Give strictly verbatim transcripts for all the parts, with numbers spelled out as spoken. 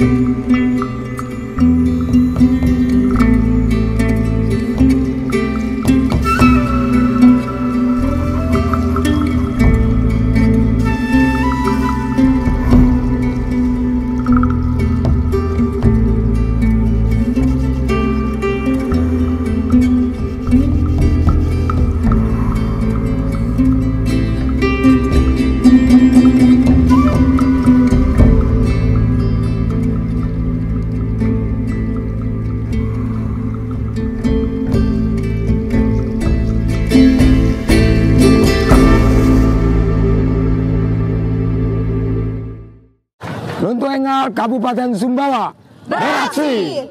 Runtuh Engal, Kabupaten Sumbawa, beraksi!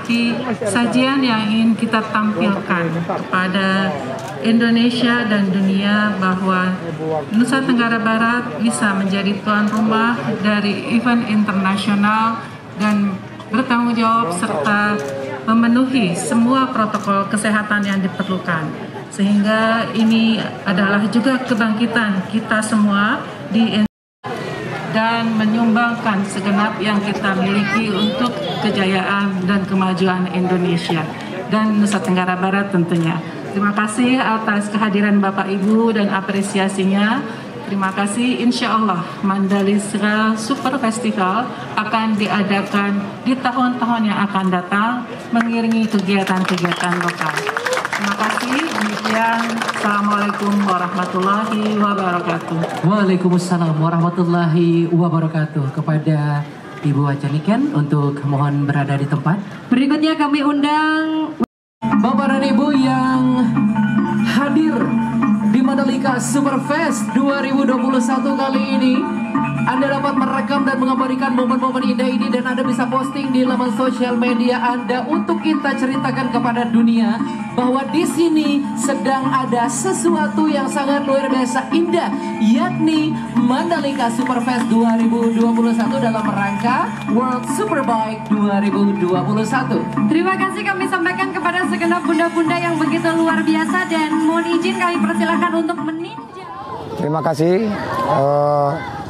seperti sajian yang ingin kita tampilkan kepada Indonesia dan dunia bahwa Nusa Tenggara Barat bisa menjadi tuan rumah dari event internasional dan bertanggung jawab serta memenuhi semua protokol kesehatan yang diperlukan. Sehingga ini adalah juga kebangkitan kita semua di Indonesia dan menyumbangkan segenap yang kita miliki untuk kejayaan dan kemajuan Indonesia dan Nusa Tenggara Barat tentunya. Terima kasih atas kehadiran Bapak Ibu dan apresiasinya. Terima kasih. Insya Allah Mandalika Super Festival akan diadakan di tahun-tahun yang akan datang mengiringi kegiatan-kegiatan lokal. Terima kasih. Demikian. Assalamualaikum warahmatullahi wabarakatuh. Waalaikumsalam warahmatullahi wabarakatuh. Kepada Ibu Acaniken untuk mohon berada di tempat. Berikutnya kami undang Bapak dan Ibu yang hadir di Mandalika Superfest dua ribu dua puluh satu kali ini. Anda dapat merekam dan mengabadikan momen-momen indah ini dan Anda bisa posting di laman sosial media Anda untuk kita ceritakan kepada dunia bahwa di sini sedang ada sesuatu yang sangat luar biasa indah, yakni Mandalika Superfest dua ribu dua puluh satu dalam rangka World Superbike dua ribu dua puluh satu. Terima kasih kami sampaikan kepada segenap bunda-bunda yang begitu luar biasa dan mohon izin kami persilahkan untuk meninjau. Terima kasih. Uh,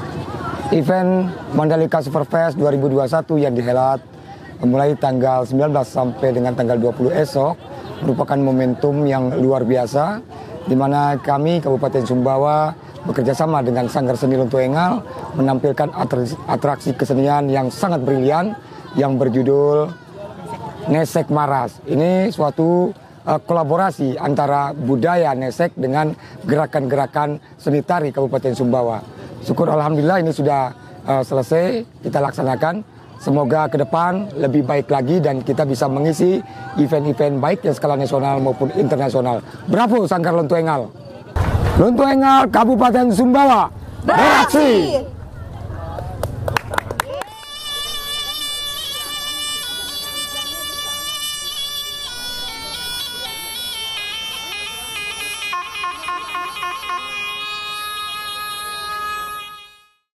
event Mandalika Superfest dua ribu dua puluh satu yang dihelat mulai tanggal sembilan belas sampai dengan tanggal dua puluh esok merupakan momentum yang luar biasa di mana kami Kabupaten Sumbawa bekerjasama dengan Sanggar Seni Lontoengal menampilkan atraksi kesenian yang sangat brilian yang berjudul Nesek Maras. Ini suatu uh, kolaborasi antara budaya Nesek dengan gerakan-gerakan seni tari Kabupaten Sumbawa. Syukur alhamdulillah ini sudah uh, selesai kita laksanakan. Semoga ke depan lebih baik lagi dan kita bisa mengisi event-event baik yang skala nasional maupun internasional. Bravo Sanggar Lontoengal. Lontoengal Kabupaten Sumbawa beraksi.